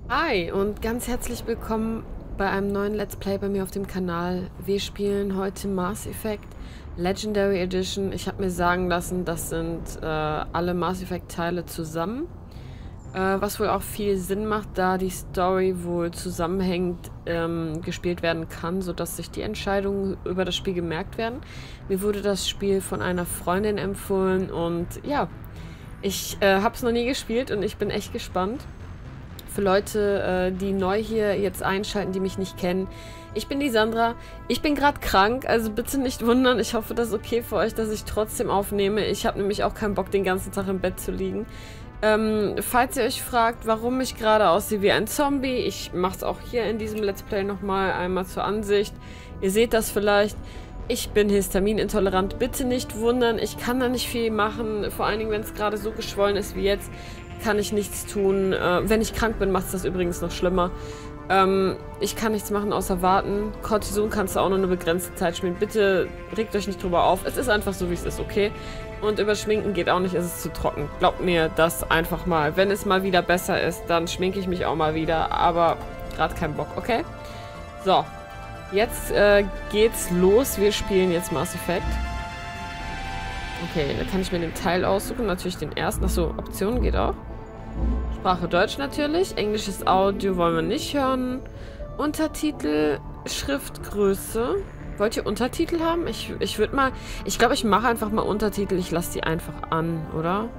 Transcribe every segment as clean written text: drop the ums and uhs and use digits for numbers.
Hi und ganz herzlich willkommen bei einem neuen Let's Play bei mir auf dem Kanal. Wir spielen heute Mass Effect Legendary Edition. Ich habe mir sagen lassen, das sind alle Mass Effect Teile zusammen. Was wohl auch viel Sinn macht, da die Story wohl zusammenhängend gespielt werden kann, sodass sich die Entscheidungen über das Spiel gemerkt werden. Mir wurde das Spiel von einer Freundin empfohlen und ja, ich habe es noch nie gespielt und ich bin echt gespannt. Für Leute, die neu hier jetzt einschalten, die mich nicht kennen. Ich bin die Sandra. Ich bin gerade krank, also bitte nicht wundern. Ich hoffe, das ist okay für euch, dass ich trotzdem aufnehme. Ich habe nämlich auch keinen Bock, den ganzen Tag im Bett zu liegen. Falls ihr euch fragt, warum ich gerade aussehe wie ein Zombie, ich mache es auch hier in diesem Let's Play nochmal einmal zur Ansicht. Ihr seht das vielleicht. Ich bin histaminintolerant. Bitte nicht wundern. Ich kann da nicht viel machen. Vor allen Dingen, wenn es gerade so geschwollen ist wie jetzt, kann ich nichts tun. Wenn ich krank bin, macht es das übrigens noch schlimmer. Ich kann nichts machen, außer warten. Cortison kannst du auch nur eine begrenzte Zeit spielen. Bitte regt euch nicht drüber auf. Es ist einfach so, wie es ist, okay? Und über Schminken geht auch nicht, es ist zu trocken. Glaubt mir das einfach mal. Wenn es mal wieder besser ist, dann schminke ich mich auch mal wieder. Aber gerade keinen Bock, okay? So, jetzt geht's los. Wir spielen jetzt Mass Effect. Okay, da kann ich mir den Teil aussuchen. Natürlich den ersten. Achso, Optionen geht auch. Sprache Deutsch natürlich. Englisches Audio wollen wir nicht hören. Untertitel, Schriftgröße. Wollt ihr Untertitel haben? Ich würde mal... Ich glaube, ich mache einfach mal Untertitel. Ich lasse die einfach an, oder?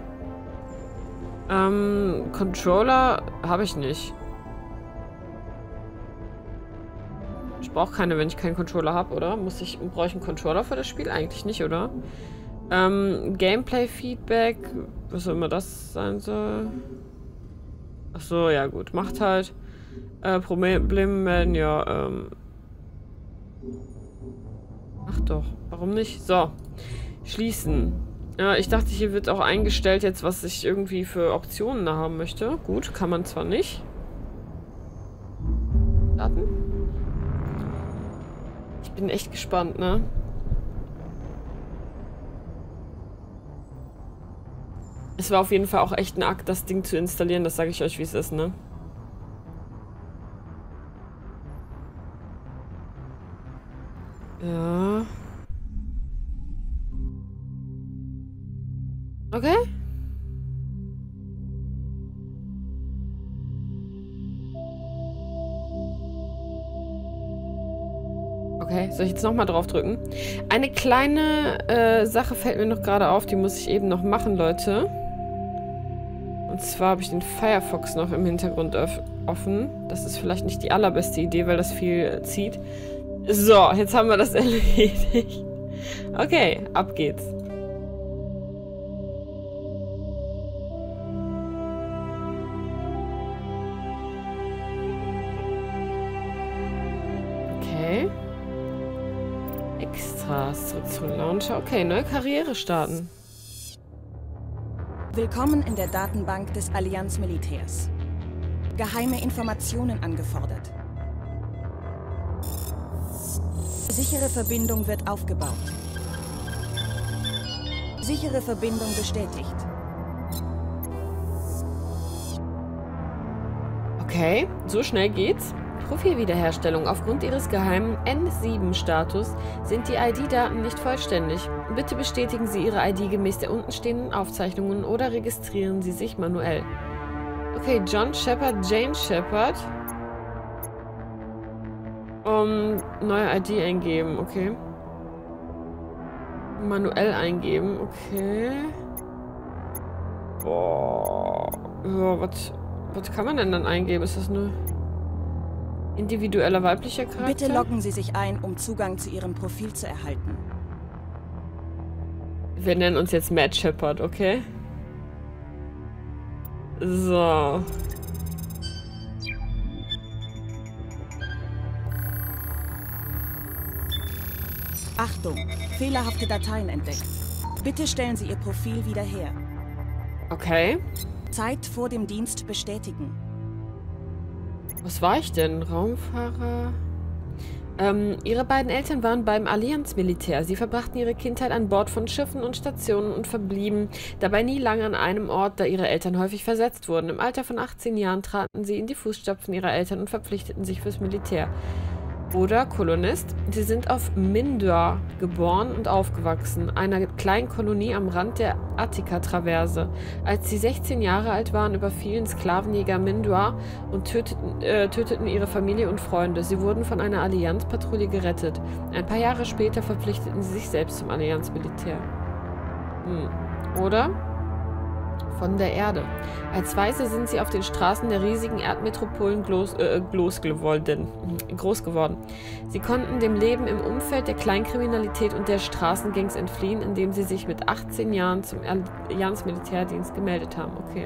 Controller habe ich nicht. Ich brauche keine, wenn ich keinen Controller habe, oder? Brauche ich einen Controller für das Spiel? Eigentlich nicht, oder? Gameplay-Feedback, was auch immer das sein soll. Ach so, ja gut. Macht halt Probleme melden, ja, Ach doch, warum nicht? So, schließen. Ja, ich dachte, hier wird auch eingestellt jetzt, was ich irgendwie für Optionen da haben möchte. Gut, kann man zwar nicht. Daten? Ich bin echt gespannt, ne? Es war auf jeden Fall auch echt ein Akt, das Ding zu installieren. Das sage ich euch, wie es ist, ne? Ja. Okay. Okay, soll ich jetzt nochmal drauf drücken? Eine kleine Sache fällt mir noch gerade auf, die muss ich eben noch machen, Leute. Und zwar habe ich den Firefox noch im Hintergrund offen. Das ist vielleicht nicht die allerbeste Idee, weil das viel zieht. So, jetzt haben wir das erledigt. Okay, ab geht's. Okay. Extras, zurück zum Launcher. Okay, neue Karriere starten. Willkommen in der Datenbank des Allianz-Militärs. Geheime Informationen angefordert. Sichere Verbindung wird aufgebaut. Sichere Verbindung bestätigt. Okay, so schnell geht's. Profilwiederherstellung. Aufgrund Ihres geheimen N7-Status sind die ID-Daten nicht vollständig. Bitte bestätigen Sie Ihre ID gemäß der untenstehenden Aufzeichnungen oder registrieren Sie sich manuell. Okay, John Shepard, Jane Shepard. Neue ID eingeben, okay. Manuell eingeben, okay. Boah. Ja, was kann man denn dann eingeben? Ist das eine... individueller weiblicher Charakter? Bitte loggen Sie sich ein, um Zugang zu Ihrem Profil zu erhalten. Wir nennen uns jetzt Matt Shepard, okay? So. Achtung, fehlerhafte Dateien entdeckt. Bitte stellen Sie Ihr Profil wieder her. Okay. Zeit vor dem Dienst bestätigen. Was war ich denn? Raumfahrer? Ihre beiden Eltern waren beim Allianz-Militär. Sie verbrachten ihre Kindheit an Bord von Schiffen und Stationen und verblieben dabei nie lange an einem Ort, da ihre Eltern häufig versetzt wurden. Im Alter von 18 Jahren traten sie in die Fußstapfen ihrer Eltern und verpflichteten sich fürs Militär. Oder Kolonist. Sie sind auf Mindor geboren und aufgewachsen, einer kleinen Kolonie am Rand der Attika-Traverse. Als sie 16 Jahre alt waren, überfielen Sklavenjäger Mindor und töteten ihre Familie und Freunde. Sie wurden von einer Allianz-Patrouille gerettet. Ein paar Jahre später verpflichteten sie sich selbst zum Allianz-Militär. Oder? Von der Erde. Als Weiße sind sie auf den Straßen der riesigen Erdmetropolen groß geworden. Sie konnten dem Leben im Umfeld der Kleinkriminalität und der Straßengangs entfliehen, indem sie sich mit 18 Jahren zum Allianz-Militärdienst gemeldet haben. Okay.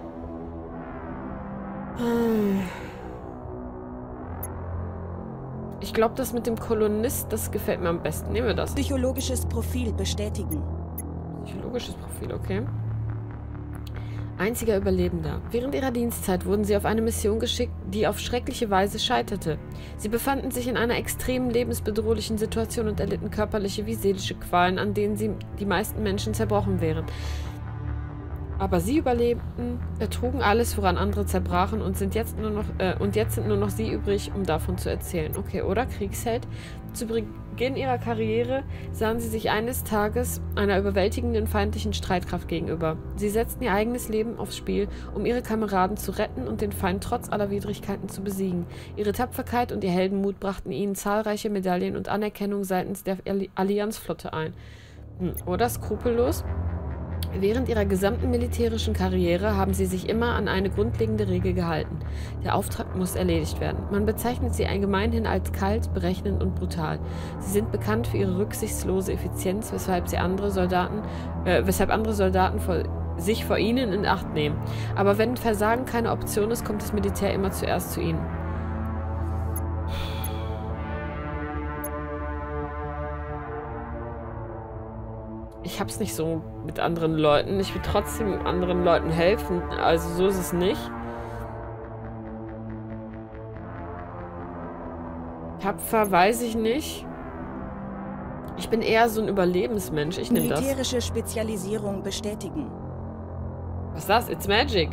Ich glaube, das mit dem Kolonist, das gefällt mir am besten. Nehmen wir das. Psychologisches Profil bestätigen. Psychologisches Profil, okay. Einziger Überlebender. Während ihrer Dienstzeit wurden sie auf eine Mission geschickt, die auf schreckliche Weise scheiterte. Sie befanden sich in einer extremen lebensbedrohlichen Situation und erlitten körperliche wie seelische Qualen, an denen die meisten Menschen zerbrochen wären. Aber sie überlebten, ertrugen alles, woran andere zerbrachen und sind jetzt nur noch sie übrig, um davon zu erzählen. Okay, oder Kriegsheld? Zu Beginn ihrer Karriere sahen sie sich eines Tages einer überwältigenden feindlichen Streitkraft gegenüber. Sie setzten ihr eigenes Leben aufs Spiel, um ihre Kameraden zu retten und den Feind trotz aller Widrigkeiten zu besiegen. Ihre Tapferkeit und ihr Heldenmut brachten ihnen zahlreiche Medaillen und Anerkennung seitens der Allianzflotte ein. Oder skrupellos? Während ihrer gesamten militärischen Karriere haben sie sich immer an eine grundlegende Regel gehalten. Der Auftrag muss erledigt werden. Man bezeichnet sie gemeinhin als kalt, berechnend und brutal. Sie sind bekannt für ihre rücksichtslose Effizienz, weshalb andere Soldaten sich vor ihnen in Acht nehmen. Aber wenn Versagen keine Option ist, kommt das Militär immer zuerst zu ihnen. Ich hab's nicht so mit anderen Leuten. Ich will trotzdem anderen Leuten helfen. Also so ist es nicht. Tapfer weiß ich nicht. Ich bin eher so ein Überlebensmensch. Ich nehme das. Militärische Spezialisierung bestätigen. Was ist das? It's magic.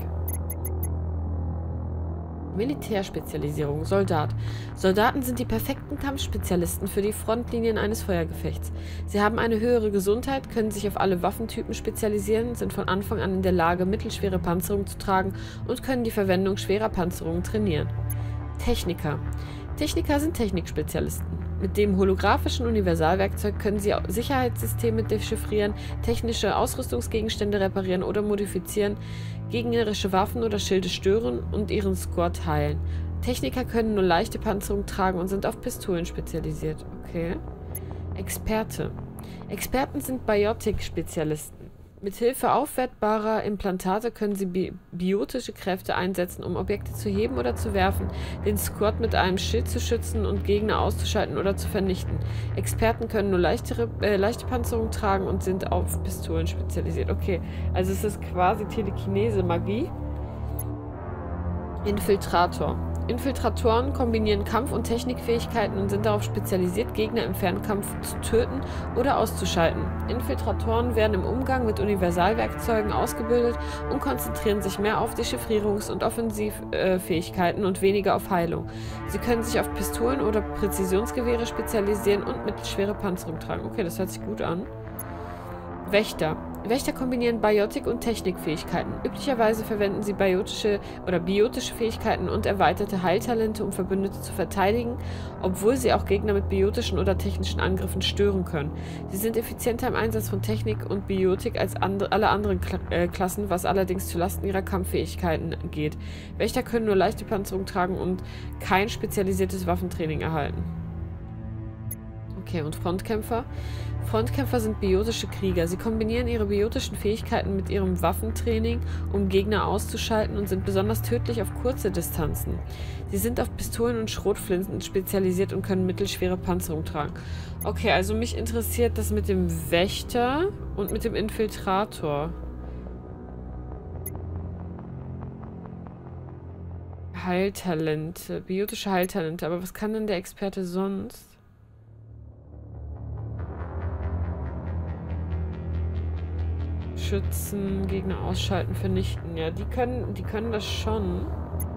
Militärspezialisierung. Soldat. Soldaten sind die perfekten Kampfspezialisten für die Frontlinien eines Feuergefechts. Sie haben eine höhere Gesundheit, können sich auf alle Waffentypen spezialisieren, sind von Anfang an in der Lage, mittelschwere Panzerung zu tragen und können die Verwendung schwerer Panzerungen trainieren. Techniker. Techniker sind Technikspezialisten. Mit dem holographischen Universalwerkzeug können sie Sicherheitssysteme dechiffrieren, technische Ausrüstungsgegenstände reparieren oder modifizieren, gegnerische Waffen oder Schilde stören und ihren Squad heilen. Techniker können nur leichte Panzerung tragen und sind auf Pistolen spezialisiert. Okay. Experte. Experten sind Biotik-Spezialisten. Mithilfe aufwertbarer Implantate können sie biotische Kräfte einsetzen, um Objekte zu heben oder zu werfen, den Squad mit einem Schild zu schützen und Gegner auszuschalten oder zu vernichten. Experten können nur leichte Panzerung tragen und sind auf Pistolen spezialisiert. Okay, also es ist quasi Telekinese-Magie. Infiltrator. Infiltratoren kombinieren Kampf- und Technikfähigkeiten und sind darauf spezialisiert, Gegner im Fernkampf zu töten oder auszuschalten. Infiltratoren werden im Umgang mit Universalwerkzeugen ausgebildet und konzentrieren sich mehr auf Dechiffrierungs- und Offensivfähigkeiten und weniger auf Heilung. Sie können sich auf Pistolen oder Präzisionsgewehre spezialisieren und mittelschwere Panzerung tragen. Okay, das hört sich gut an. Wächter. Wächter kombinieren Biotik und Technikfähigkeiten. Üblicherweise verwenden sie biotische Fähigkeiten und erweiterte Heiltalente, um Verbündete zu verteidigen, obwohl sie auch Gegner mit biotischen oder technischen Angriffen stören können. Sie sind effizienter im Einsatz von Technik und Biotik als alle anderen Klassen, was allerdings zulasten ihrer Kampffähigkeiten geht. Wächter können nur leichte Panzerung tragen und kein spezialisiertes Waffentraining erhalten. Okay, und Frontkämpfer? Frontkämpfer sind biotische Krieger. Sie kombinieren ihre biotischen Fähigkeiten mit ihrem Waffentraining, um Gegner auszuschalten und sind besonders tödlich auf kurze Distanzen. Sie sind auf Pistolen und Schrotflinten spezialisiert und können mittelschwere Panzerung tragen. Okay, also mich interessiert das mit dem Wächter und mit dem Infiltrator. Heiltalente. Biotische Heiltalente. Aber was kann denn der Experte sonst? Schützen, Gegner ausschalten, vernichten. Ja, die können das schon.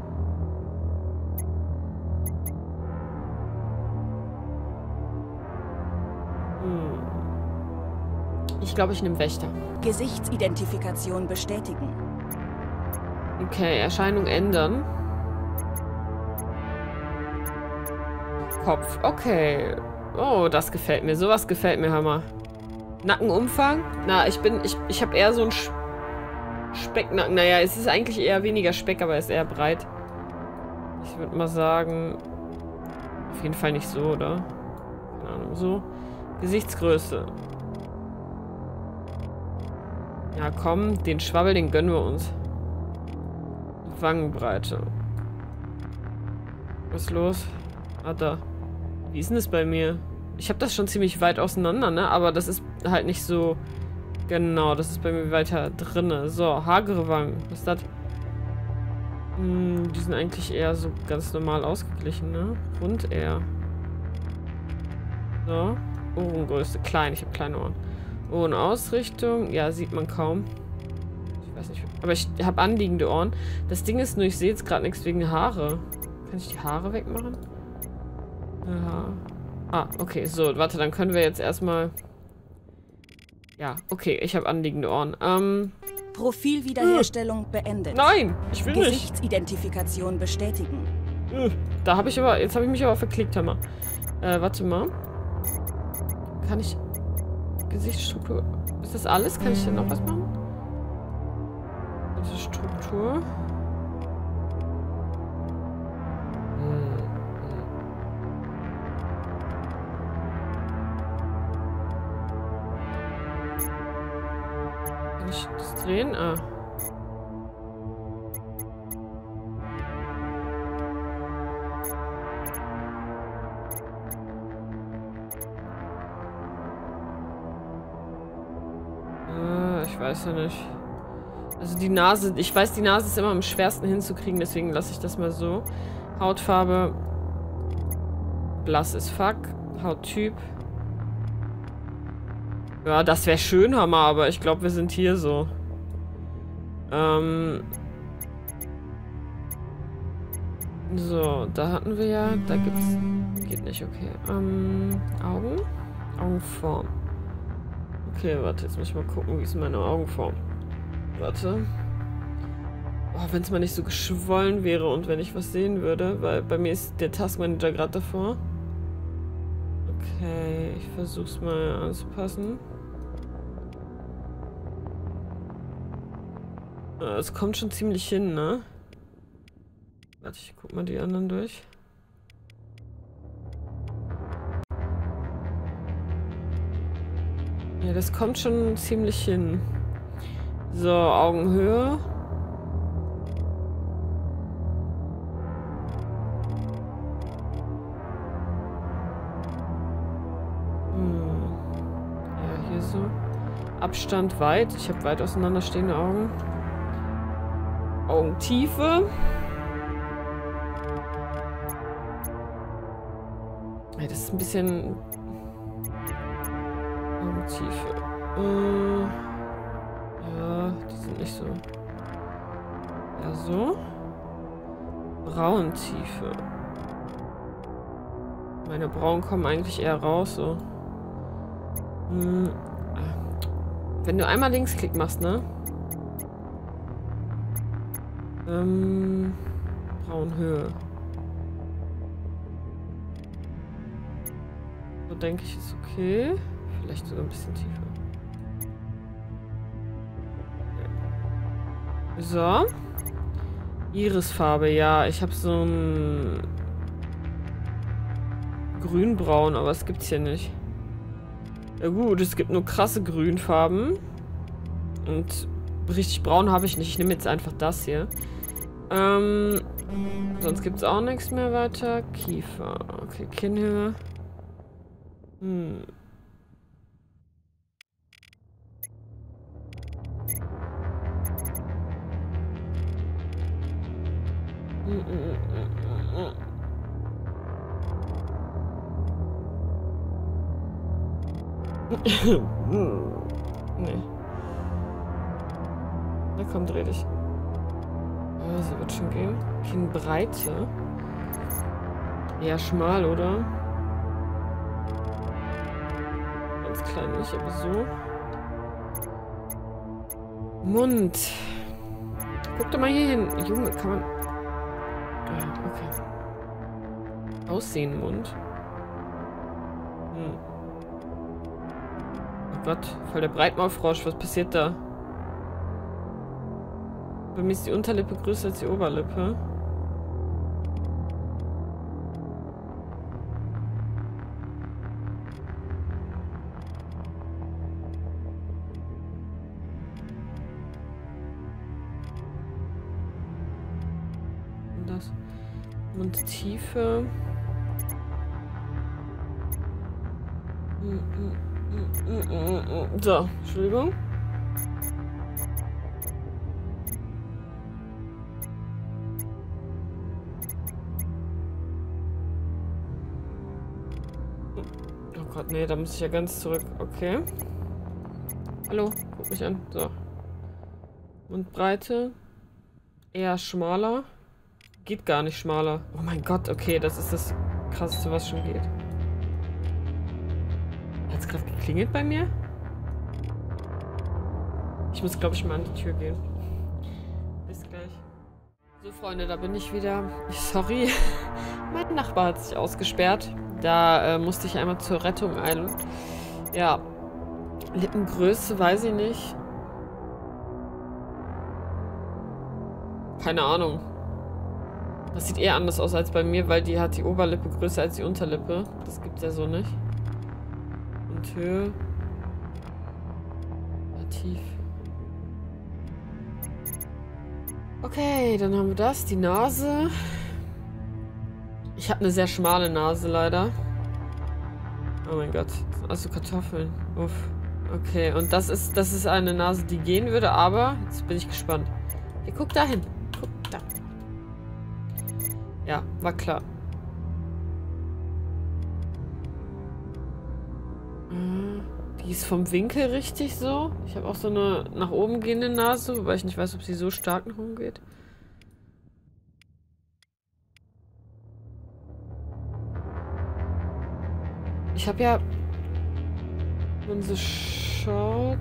Ich glaube, ich nehme Wächter. Gesichtsidentifikation bestätigen. Okay, Erscheinung ändern. Kopf, okay. Oh, das gefällt mir. Sowas gefällt mir, Hammer. Nackenumfang? Na, ich habe eher so einen Specknacken. Naja, es ist eigentlich eher weniger Speck, aber er ist eher breit. Ich würde mal sagen, auf jeden Fall nicht so, oder? Keine Ahnung, so. Gesichtsgröße. Ja, komm, den Schwabbel, den gönnen wir uns. Wangenbreite. Was ist los? Ah, da. Wie ist denn das bei mir? Ich habe das schon ziemlich weit auseinander, ne? Aber das ist halt nicht so... Genau, das ist bei mir weiter drinne. So, hagere Wangen. Was ist das? Die sind eigentlich eher so ganz normal ausgeglichen, ne? Rund eher. So. Ohrengröße. Klein. Ich habe kleine Ohren. Ohrenausrichtung. Ja, sieht man kaum. Ich weiß nicht. Aber ich habe anliegende Ohren. Das Ding ist nur, ich sehe jetzt gerade nichts wegen Haare. Kann ich die Haare wegmachen? Ja. Ah, okay. So, warte, dann können wir jetzt erstmal... Ja, okay. Ich habe anliegende Ohren. Profilwiederherstellung beendet. Nein! Ich will nicht. Gesichtsidentifikation bestätigen. Da habe ich aber... Jetzt habe ich mich aber verklickt, Hammer. Warte mal. Kann ich... Gesichtsstruktur... Ist das alles? Kann ich denn noch was machen? Struktur. Kann ich das drehen? Ah. Ich weiß ja nicht. Also die Nase, ich weiß, die Nase ist immer am schwersten hinzukriegen, deswegen lasse ich das mal so. Hautfarbe. Blass ist fuck. Hauttyp. Ja, das wäre schön, Hammer, aber ich glaube, wir sind hier so. So, da hatten wir ja, da gibt's... Geht nicht, okay. Augen? Augenform. Okay, warte, jetzt muss ich mal gucken, wie ist meine Augenform. Warte. Oh, wenn es mal nicht so geschwollen wäre und wenn ich was sehen würde, weil bei mir ist der Taskmanager gerade davor. Okay, ich versuch's mal anzupassen. Es kommt schon ziemlich hin, ne? Warte, ich guck mal die anderen durch. Ja, das kommt schon ziemlich hin. So, Augenhöhe. Ja, hier so. Abstand weit. Ich habe weit auseinanderstehende Augen. Augentiefe. Ja, das ist ein bisschen... Augentiefe. Ja, die sind nicht so. Ja, so. Brauentiefe. Meine Brauen kommen eigentlich eher raus, so. Wenn du einmal Linksklick machst, ne? Brauenhöhe. So denke ich, ist okay. Vielleicht sogar ein bisschen tiefer. So. Irisfarbe, ja. Ich habe so ein grünbraun, aber es gibt's hier nicht. Ja gut, es gibt nur krasse Grünfarben. Und richtig braun habe ich nicht. Ich nehme jetzt einfach das hier. Sonst gibt es auch nichts mehr weiter. Kiefer. Okay, Kinnhöhe. Nee. Na komm, dreh dich. Oh, sie wird schon gehen. Kinnbreite. Ja, schmal, oder? Ganz klein nicht, aber so. Mund. Guck doch mal hier hin. Junge, kann man... Ja, okay. Aussehen, Mund. Oh Gott, voll der Breitmaulfrosch. Was passiert da? Bei mir ist die Unterlippe größer als die Oberlippe. Und das. Mundtiefe. So, Entschuldigung. Oh Gott, nee, da muss ich ja ganz zurück. Okay. Hallo, guck mich an. So. Mundbreite. Eher schmaler. Geht gar nicht schmaler. Oh mein Gott, okay, das ist das Krasseste, was schon geht. Hat es gerade geklingelt bei mir? Ich muss, glaube ich, mal an die Tür gehen. Bis gleich. So, Freunde, da bin ich wieder. Sorry. Mein Nachbar hat sich ausgesperrt. Da musste ich einmal zur Rettung eilen. Ja. Lippengröße, weiß ich nicht. Keine Ahnung. Das sieht eher anders aus als bei mir, weil die hat die Oberlippe größer als die Unterlippe. Das gibt's ja so nicht. Und Höhe. Ja, tief. Okay, dann haben wir das. Die Nase. Ich habe eine sehr schmale Nase, leider. Oh mein Gott. Also Kartoffeln. Uff. Okay, und das ist eine Nase, die gehen würde, aber jetzt bin ich gespannt. Hier, guck da hin. Guck da. Ja, war klar. Die ist vom Winkel richtig so. Ich habe auch so eine nach oben gehende Nase, wobei ich nicht weiß, ob sie so stark nach oben geht. Ich habe ja, wenn so schaut,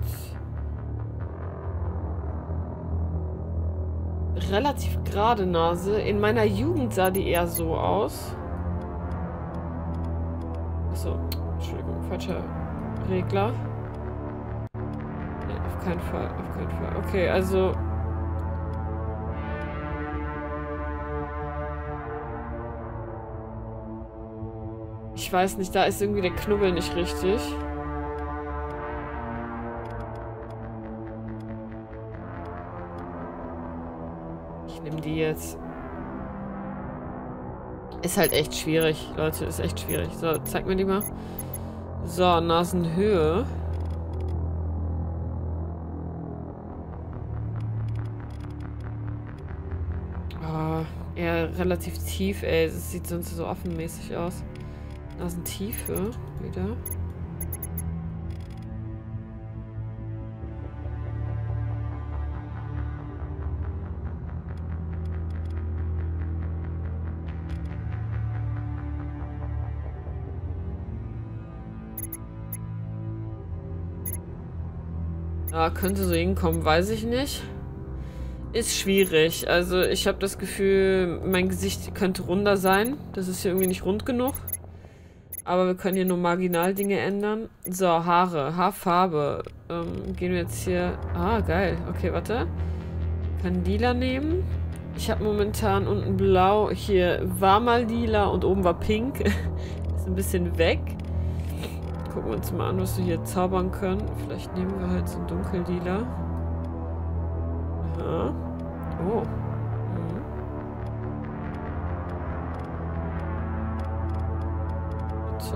relativ gerade Nase. In meiner Jugend sah die eher so aus. Achso, Entschuldigung, falscher Regler. Nee, auf keinen Fall, auf keinen Fall. Okay, also... Ich weiß nicht, da ist irgendwie der Knubbel nicht richtig. Ich nehme die jetzt. Ist halt echt schwierig, Leute, ist echt schwierig. So, zeig mir die mal. So, Nasenhöhe. Oh, eher relativ tief, ey. Es sieht sonst so offenmäßig aus. Nasentiefe wieder. Ja, könnte so hinkommen, weiß ich nicht. Ist schwierig. Also ich habe das Gefühl, mein Gesicht könnte runder sein. Das ist hier irgendwie nicht rund genug. Aber wir können hier nur marginal Dinge ändern. So, Haare, Haarfarbe. Gehen wir jetzt hier... Ah, geil. Okay, warte. Kann lila nehmen. Ich habe momentan unten blau. Hier war mal lila und oben war pink. Ist ein bisschen weg. Gucken wir uns mal an, was wir hier zaubern können. Vielleicht nehmen wir halt so ein dunkellila. Aha. Oh. So.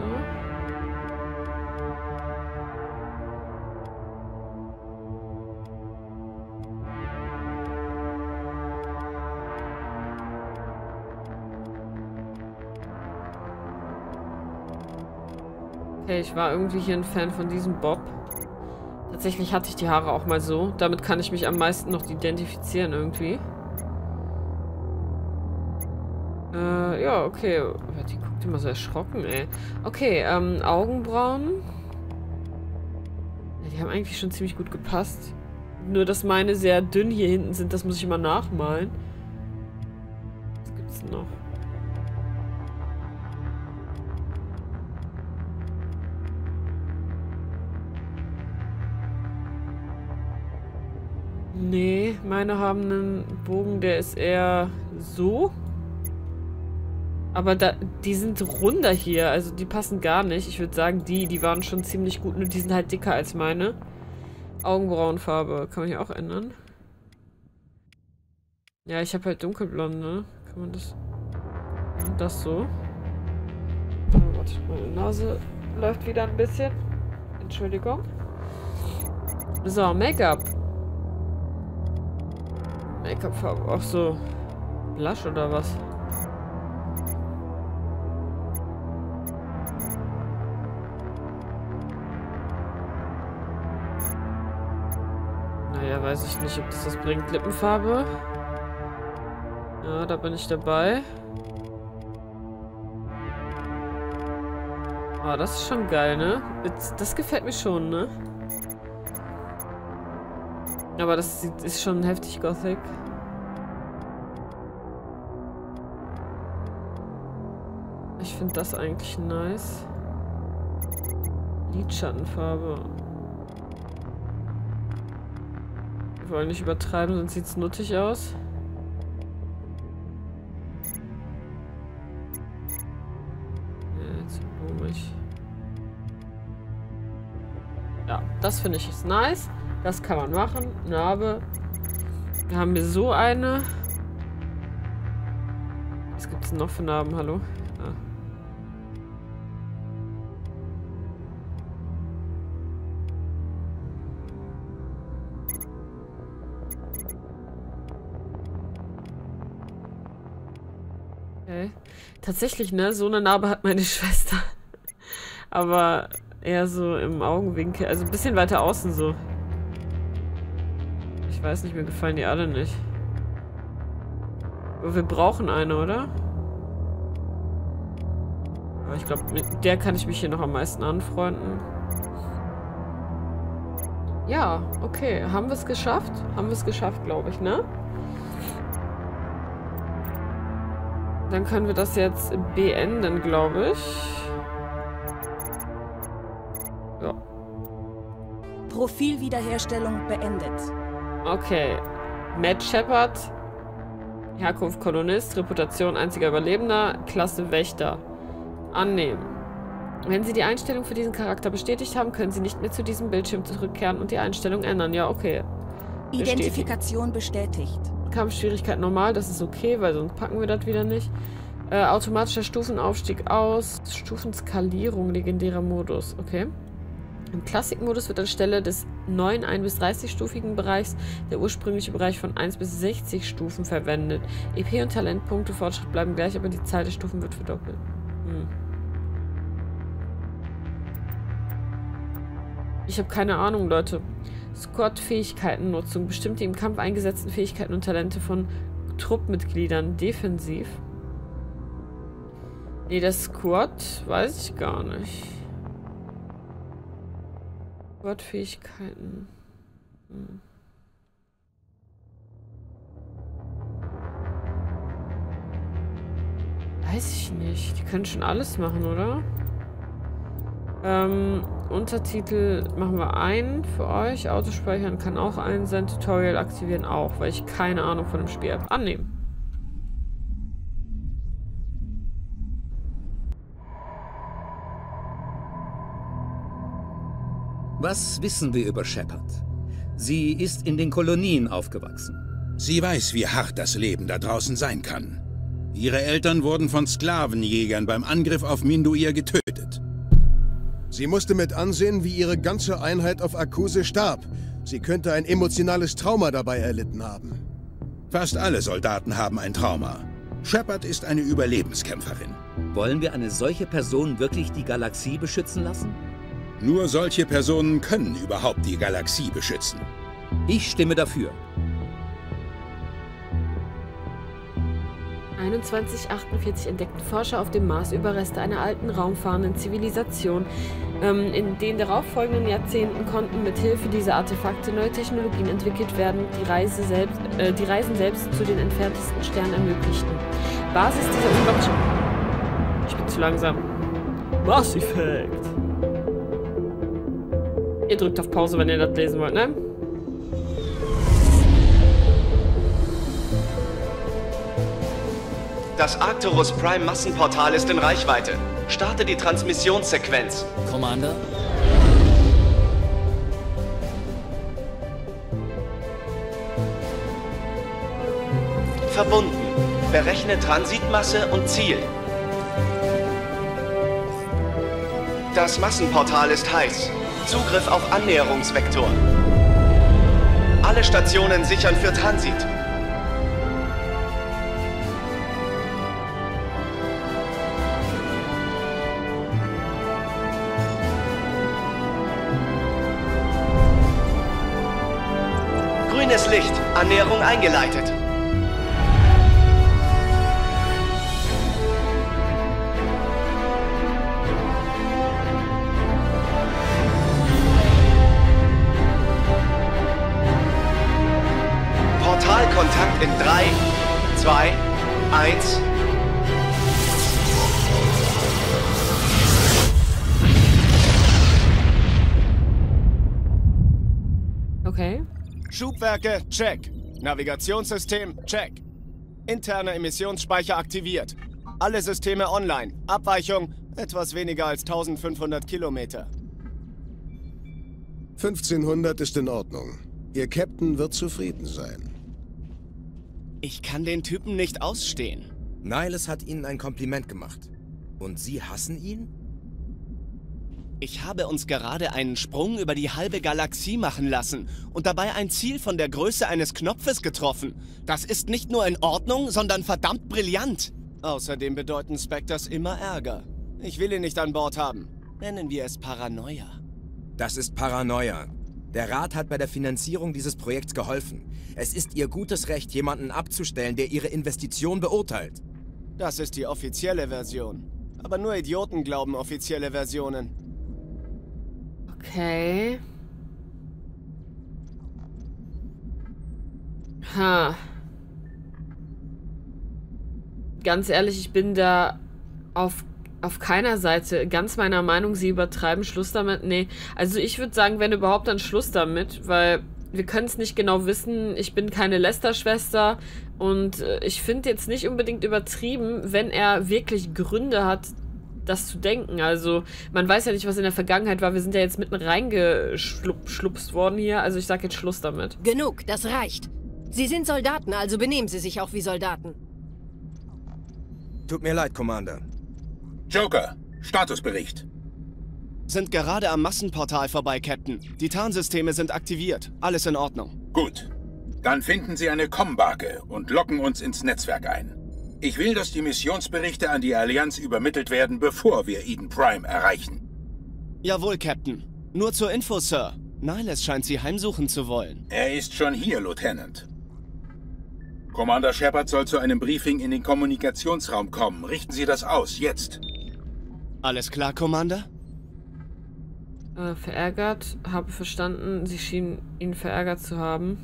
Okay, ich war irgendwie hier ein Fan von diesem Bob. Tatsächlich hatte ich die Haare auch mal so. Damit kann ich mich am meisten noch identifizieren irgendwie. Ja, okay. Die guckt immer so erschrocken, ey. Okay, Augenbrauen. Ja, die haben eigentlich schon ziemlich gut gepasst. Nur, dass meine sehr dünn hier hinten sind, das muss ich immer nachmalen. Was gibt's denn noch? Nee, meine haben einen Bogen, der ist eher so. Aber die sind runder hier, also die passen gar nicht. Ich würde sagen, die waren schon ziemlich gut, nur die sind halt dicker als meine. Augenbrauenfarbe, kann man hier auch ändern? Ja, ich habe halt dunkelblonde. Kann man das... Das so. Oh, warte, meine Nase läuft wieder ein bisschen. Entschuldigung. So, Make-up. Make-up-Farbe, auch so Blush oder was? Naja, weiß ich nicht, ob das bringt. Lippenfarbe. Ja, da bin ich dabei. Ah, das ist schon geil, ne? Das gefällt mir schon, ne? Aber das ist schon heftig Gothic. Ich finde das eigentlich nice. Lidschattenfarbe. Wir wollen nicht übertreiben, sonst sieht es nuttig aus. Ja, das finde ich ist nice. Das kann man machen. Narbe. Da haben wir so eine. Was gibt es noch für Narben? Hallo? Ah. Okay. Tatsächlich, ne? So eine Narbe hat meine Schwester. Aber eher so im Augenwinkel. Also ein bisschen weiter außen so. Ich weiß nicht, mir gefallen die alle nicht. Aber wir brauchen eine, oder? Aber ich glaube, mit der kann ich mich hier noch am meisten anfreunden. Ja, okay. Haben wir es geschafft? Haben wir es geschafft, glaube ich, ne? Dann können wir das jetzt beenden, glaube ich. Ja. Profilwiederherstellung beendet. Okay. Matt Shepard. Herkunft Kolonist. Reputation einziger Überlebender. Klasse Wächter. Annehmen. Wenn Sie die Einstellung für diesen Charakter bestätigt haben, können Sie nicht mehr zu diesem Bildschirm zurückkehren und die Einstellung ändern. Ja, okay. Identifikation bestätigt. Kampfschwierigkeit normal, das ist okay, weil sonst packen wir das wieder nicht. Automatischer Stufenaufstieg aus. Stufenskalierung, legendärer Modus. Okay. Im Klassikmodus wird anstelle des neuen 1- bis 30-stufigen Bereichs der ursprüngliche Bereich von 1 bis 60 Stufen verwendet. EP und Talentpunkte Fortschritt bleiben gleich, aber die Zahl der Stufen wird verdoppelt. Ich habe keine Ahnung, Leute. Squad-Fähigkeitennutzung. Bestimmt die im Kampf eingesetzten Fähigkeiten und Talente von Truppmitgliedern. Defensiv. Nee, das Squad weiß ich gar nicht. Squad-Fähigkeiten. Weiß ich nicht. Die können schon alles machen, oder? Untertitel machen wir ein für euch. Autospeichern kann auch ein sein. Tutorial aktivieren auch, weil ich keine Ahnung von dem Spiel habe. Annehmen. Was wissen wir über Shepard? Sie ist in den Kolonien aufgewachsen. Sie weiß, wie hart das Leben da draußen sein kann. Ihre Eltern wurden von Sklavenjägern beim Angriff auf Minduir getötet. Sie musste mit ansehen, wie ihre ganze Einheit auf Akuse starb. Sie könnte ein emotionales Trauma dabei erlitten haben. Fast alle Soldaten haben ein Trauma. Shepard ist eine Überlebenskämpferin. Wollen wir eine solche Person wirklich die Galaxie beschützen lassen? Nur solche Personen können überhaupt die Galaxie beschützen. Ich stimme dafür. 2148 entdeckten Forscher auf dem Mars Überreste einer alten raumfahrenden Zivilisation. In den darauffolgenden Jahrzehnten konnten mit Hilfe dieser Artefakte neue Technologien entwickelt werden, die Reisen selbst zu den entferntesten Sternen ermöglichten. Basis dieser unglaublichen... Ich bin zu langsam. Mass Effect. Ihr drückt auf Pause, wenn ihr das lesen wollt, ne? Das Arcturus Prime Massenportal ist in Reichweite. Starte die Transmissionssequenz. Commander? Verbunden. Berechne Transitmasse und Ziel. Das Massenportal ist heiß. Zugriff auf Annäherungsvektor. Alle Stationen sichern für Transit. Grünes Licht. Annäherung eingeleitet. Portalkontakt in 3, 2, 1. Okay. Schubwerke, check. Navigationssystem, check. Interner Emissionsspeicher aktiviert. Alle Systeme online. Abweichung etwas weniger als 1500 Kilometer. 1500 ist in Ordnung. Ihr Captain wird zufrieden sein. Ich kann den Typen nicht ausstehen. Niles hat Ihnen ein Kompliment gemacht. Und Sie hassen ihn? Ich habe uns gerade einen Sprung über die halbe Galaxie machen lassen und dabei ein Ziel von der Größe eines Knopfes getroffen. Das ist nicht nur in Ordnung, sondern verdammt brillant. Außerdem bedeuten Spectres immer Ärger. Ich will ihn nicht an Bord haben. Nennen wir es Paranoia. Das ist Paranoia. Der Rat hat bei der Finanzierung dieses Projekts geholfen. Es ist Ihr gutes Recht, jemanden abzustellen, der Ihre Investition beurteilt. Das ist die offizielle Version. Aber nur Idioten glauben offizielle Versionen. Okay. Ha. Ganz ehrlich, ich bin da auf keiner Seite ganz meiner Meinung. Sie übertreiben. Schluss damit. Nee. Also ich würde sagen, wenn überhaupt, dann Schluss damit, weil wir können es nicht genau wissen. Ich bin keine Lester-Schwester und ich finde jetzt nicht unbedingt übertrieben, wenn er wirklich Gründe hat, das zu denken. Also, man weiß ja nicht, was in der Vergangenheit war. Wir sind ja jetzt mitten reingeschlupst worden hier. Also, ich sag jetzt Schluss damit. Genug, das reicht. Sie sind Soldaten, also benehmen Sie sich auch wie Soldaten. Tut mir leid, Commander. Joker, Statusbericht. Sind gerade am Massenportal vorbei, Captain. Die Tarnsysteme sind aktiviert. Alles in Ordnung. Gut. Dann finden Sie eine Kommbarke und locken uns ins Netzwerk ein. Ich will, dass die Missionsberichte an die Allianz übermittelt werden, bevor wir Eden Prime erreichen. Jawohl, Captain. Nur zur Info, Sir. Niles scheint Sie heimsuchen zu wollen. Er ist schon hier, Lieutenant. Commander Shepard soll zu einem Briefing in den Kommunikationsraum kommen. Richten Sie das aus, jetzt. Alles klar, Commander? Verärgert. Habe verstanden. Sie schienen ihn verärgert zu haben.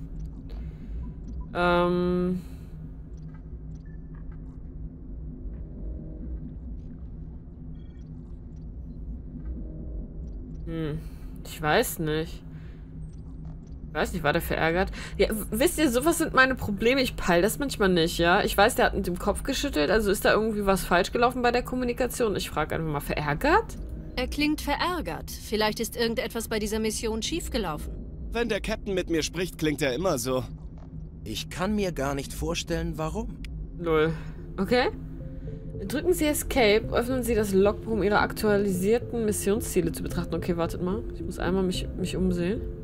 Ich weiß nicht. Ich weiß nicht, war der verärgert? Ja, wisst ihr, sowas sind meine Probleme. Ich peil das manchmal nicht, ja? Ich weiß, der hat mit dem Kopf geschüttelt, also ist da irgendwie was falsch gelaufen bei der Kommunikation. Ich frage einfach mal, verärgert? Er klingt verärgert. Vielleicht ist irgendetwas bei dieser Mission schiefgelaufen. Wenn der Captain mit mir spricht, klingt er immer so. Ich kann mir gar nicht vorstellen, warum. Lol. Okay. Drücken Sie Escape, öffnen Sie das Logbuch, um Ihre aktualisierten Missionsziele zu betrachten. Okay, wartet mal. Ich muss einmal mich umsehen.